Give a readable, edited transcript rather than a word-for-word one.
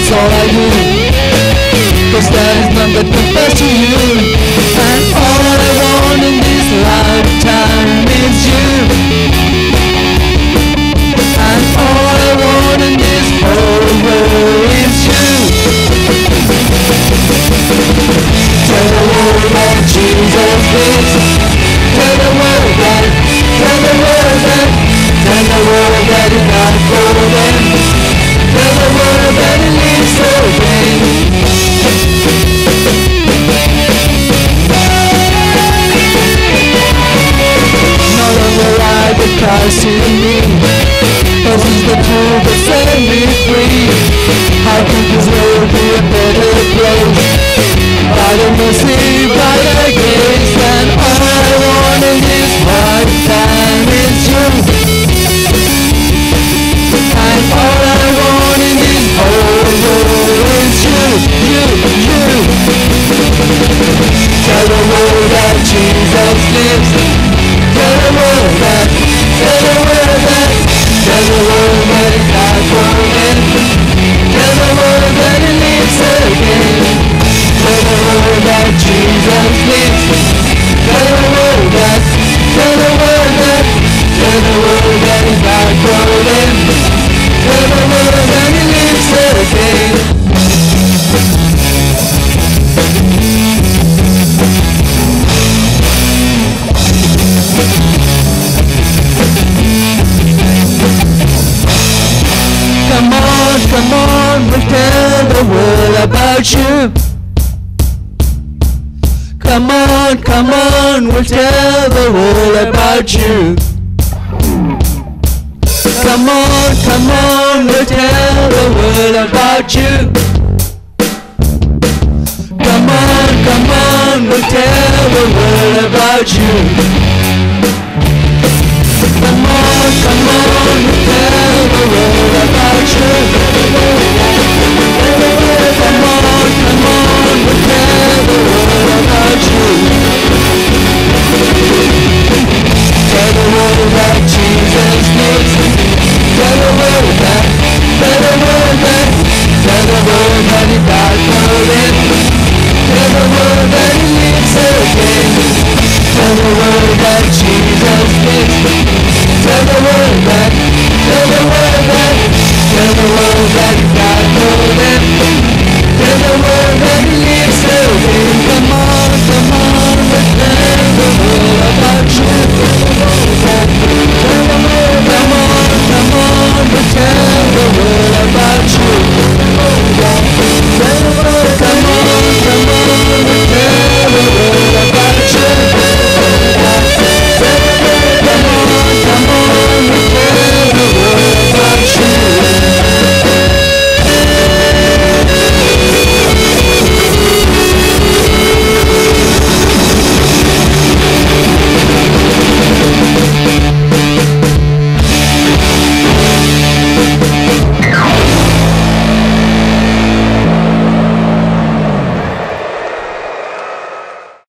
that's all I do. 'Cause there is none that compares to you. And all I want in this lifetime is you. And all I want in this whole world is you. Tell the world that Jesus lives. Tell the world that, tell the world that, tell the world that He died for them. Tell the world that He lives again. No longer I, but Christ in me. This is the truth that set me free. How could this world be a better place? By the mercy, by the grace, and all I want in this lifetime is you. And all I want in this whole world is you, you, you. Tell the world that Jesus lives. Tell the world that, tell the world that, tell the world that He died for them. Tell the world that He lives again. Tell the world that Jesus lives. Tell the world that, tell the world that, tell the world that He died for them. Tell the world that He lives again. Come on, we'll tell the world about you. Come on, we'll tell the world about you. Come on, we'll tell the world about you. Come on, we'll tell the world about you. Come on, we'll tell the world about you.